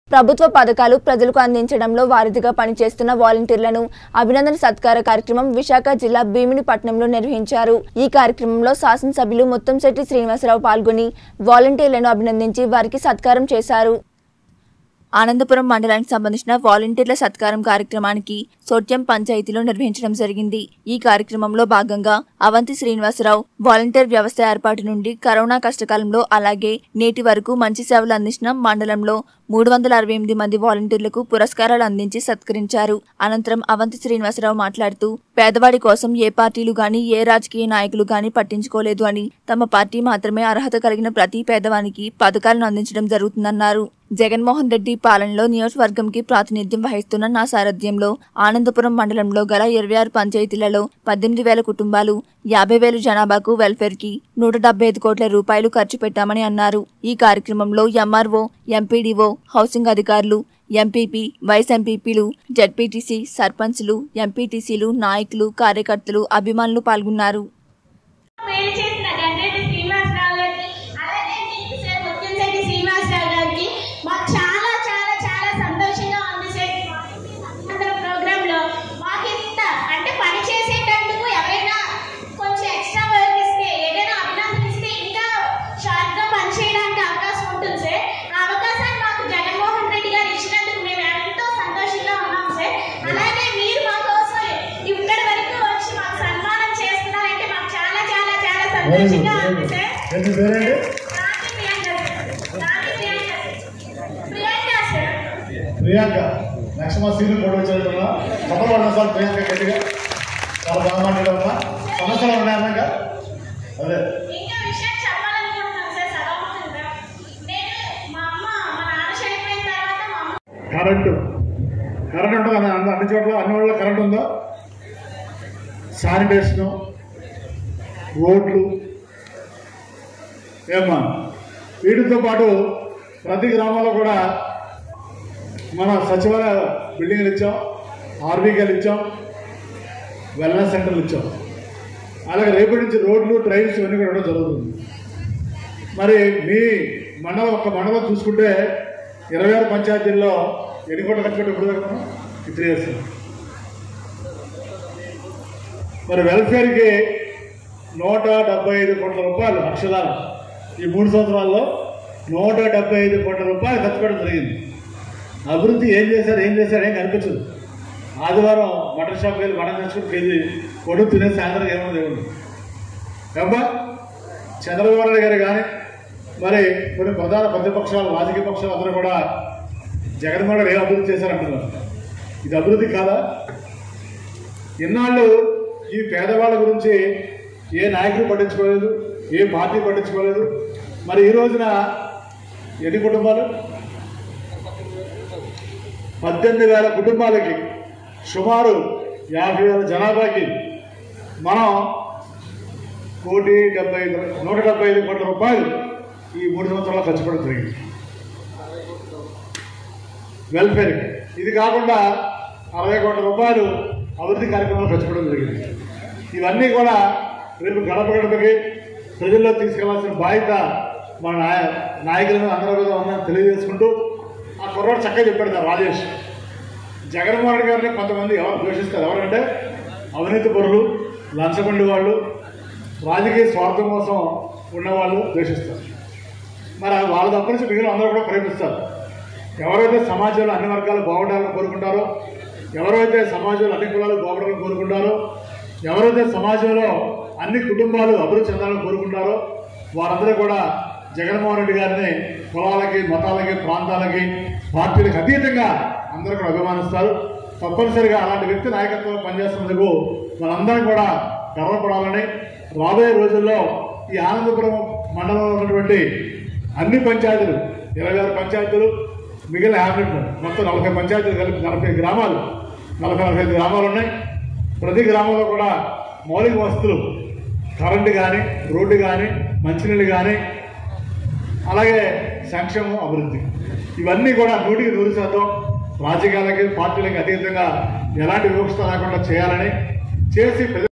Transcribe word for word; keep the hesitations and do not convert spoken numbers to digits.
ప్రభుత్వ పథకాలు ప్రజలకు అందించడంలో వారధిగా పనిచేస్తున్న వాలంటీర్లను అభినందన సత్కార కార్యక్రమం విశాఖ జిల్లా భీమినిపట్నంలో నిర్వహించారు। ఈ కార్యక్రమంలో శాసనసభ్యులు ముత్తంశెట్టి శ్రీనివాసరావు పాల్గొని వాలంటీర్లను అభినందించి వారికి సత్కారం చేశారు। ఆనందపురం మండలానికి సంబంధించిన వాలంటీర్ల సత్కారం కార్యక్రమానికి సోట్యం పంచాయతీలో నిర్వహించడం జరిగింది। ఈ కార్యక్రమంలో భాగంగా అవంతి శ్రీనివాసరావు వాలంటీర్ వ్యవస్థ ఏర్పాటు నుండి కరోనా కష్టకాలంలో అలాగే నేటి వరకు మంచి సేవలు అందించిన మండలంలో మూడు వందల అరవై ఎనిమిది మంది వాలంటీర్లకు పురస్కారాలు అందించి సత్కరించారు। అనంతరం అవంతి శ్రీనివాసరావు మాట్లాడుతూ పేదవాడి కోసం ఏ పార్టీలు గాని ఏ రాజకీయ నాయకులు గాని పట్టించుకోలేదు అని తమ పార్టీ మాత్రమే అర్హత కలిగిన ప్రతి పేదవానికి పథకాలను అందించడం జరుగుతుందన్నారు। జగన్మోహన్ రెడ్డి పాలనలో నియోజకవర్గంకి ప్రాతినిధ్యం వహిస్తున్న నా సారథ్యంలో ఆనందపురం మండలంలో గల ఇరవై ఆరు పంచాయతీలలో పద్దెనిమిది వేల కుటుంబాలు యాభై వేలు జనాభాకు వెల్ఫేర్ కి నూట డెబ్బై ఐదు కోట్ల రూపాయలు ఖర్చు పెట్టామని అన్నారు। ఈ కార్యక్రమంలో ఎంఆర్ఓ, ఎంపీడీఓ, హౌసింగ్ అధికారులు, ఎంపీపీ, వైస్ ఎంపీపీలు, జెడ్పీటీసీ, సర్పంచ్లు, ఎంపీటీసీలు, నాయకులు, కార్యకర్తలు, అభిమానులు పాల్గొన్నారు। ప్రియాంక నెక్స్ట్ మా సీనియర్ కూడా వచ్చేటమ్మా చెప్పలు పడిన సార్ ప్రియాంక గట్టిగా చాలా బాగా మాట్లాడమ్మా సమస్యలు ఉన్నాయన్నాక అదే కరెంటు కరెంట్ ఉంటుంది అన్ని అన్ని చోట్ల అన్ని వాళ్ళ కరెంట్ ఉందా, శానిటేషను, రోడ్లు ఏమ్మా వీటితో పాటు ప్రతి గ్రామంలో కూడా మన సచివాలయ బిల్డింగ్లు ఇచ్చాం, ఆర్బీకేలు ఇచ్చాం, వెల్నెస్ సెంటర్లు ఇచ్చాం। అలాగే రేపటి నుంచి రోడ్లు, ట్రైన్స్ ఇవన్నీ కూడా ఇవ్వడం జరుగుతుంది। మరి మీ మండలం ఒక్క మండలం చూసుకుంటే ఇరవై ఆరు పంచాయతీల్లో ఎన్ని కోట్ల ఖర్చు పెట్టి ఇప్పుడు దగ్గర త్రీ ఇయర్స్ మరి వెల్ఫేర్కి నూట డెబ్బై ఐదు కోట్ల రూపాయలు అక్షరాలు ఈ మూడు సంవత్సరాల్లో నూట డెబ్బై ఐదు కోట్ల రూపాయలు ఖర్చు పెట్టడం జరిగింది। అభివృద్ధి ఏం చేశారు ఏం చేశారు ఏం కనిపించదు। ఆదివారం మటన్ షాప్కి వెళ్ళి మటన్ తెచ్చుకుని కేజీ కొడు తినే సాయంత్రం ఏమో దేవుడు కాబట్టి చంద్రబాబు నాయుడు గారు కానీ మరి కొన్ని ప్రధాన ప్రతిపక్షాలు రాజకీయ పక్షాలు అందరూ కూడా జగన్మోహన్ రెడ్డి ఏం అభివృద్ధి చేశారంటున్నారు। ఇది అభివృద్ధి కాదా? ఇన్నాళ్ళు ఈ పేదవాళ్ళ గురించి ఏ నాయకులు పట్టించుకోలేదు, ఏ పార్టీ పట్టించుకోలేదు। మరి ఈ రోజున ఎన్ని కుటుంబాలు పద్దెనిమిది వేల కుటుంబాలకి సుమారు యాభై వేల జనాభాకి మనం కోటి డెబ్బై ఐదు నూట డెబ్బై ఐదు కోట్ల రూపాయలు ఈ మూడు సంవత్సరాలు ఖర్చు పెట్టడం జరిగింది వెల్ఫేర్కి। ఇది కాకుండా అరవై కోట్ల రూపాయలు అభివృద్ధి కార్యక్రమాలు ఖర్చు పెట్టడం జరిగింది। ఇవన్నీ కూడా రేపు గడప గడపకి ప్రజల్లో తీసుకెళ్లాల్సిన బాధ్యత మన నాయ నాయకులను అందరూ కూడా ఉందని తెలియజేసుకుంటూ ఆ కుర్రాడు చక్కగా చెప్పాడు సార్ రాజేష్, జగన్మోహన్ రెడ్డి గారిని కొంతమంది ఎవరు ద్వేషిస్తారు, ఎవరంటే అవినీతి పరులు, లంచగొండి వాళ్ళు, రాజకీయ స్వార్థం కోసం ఉన్నవాళ్ళు ద్వేషిస్తారు। మరి వాళ్ళ తప్ప నుంచి మిగిలిన అందరూ కూడా ప్రేమిస్తారు। ఎవరైతే సమాజంలో అన్ని వర్గాలు బాగుండాలని కోరుకుంటారో, ఎవరైతే సమాజంలో అన్ని కులాలు బాగుండాలని కోరుకుంటారో, ఎవరైతే సమాజంలో అన్ని కుటుంబాలు అభివృద్ధి చెందాలని కోరుకుంటారో వారందరూ కూడా జగన్మోహన్ రెడ్డి గారిని కులాలకి, మతాలకి, ప్రాంతాలకి, పార్టీలకు అతీతంగా అందరూ కూడా అభిమానిస్తారు। తప్పనిసరిగా అలాంటి వ్యక్తి నాయకత్వంలో పనిచేస్తున్నందుకు మనందరం కూడా గర్వపడాలని, రాబోయే రోజుల్లో ఈ ఆనందపురం మండలంలో ఉన్నటువంటి అన్ని పంచాయతీలు ఇరవై ఆరు పంచాయతీలు మిగిలిన హ్యాబిట్ మొత్తం నలభై పంచాయతీలు కలిపి నలభై గ్రామాలు నలభై నలభై ఐదు గ్రామాలు ఉన్నాయి। ప్రతి గ్రామంలో కూడా మౌలిక వసతులు, కరెంటు కానీ, రోడ్డు కానీ, మంచినీళ్ళు కానీ, అలాగే సంక్షేమం, అభివృద్ధి ఇవన్నీ కూడా నూటికి నూరు శాతం రాజకీయాలకి, పార్టీలకి అతీతంగా ఎలాంటి వివక్షత లేకుండా చేయాలని చేసి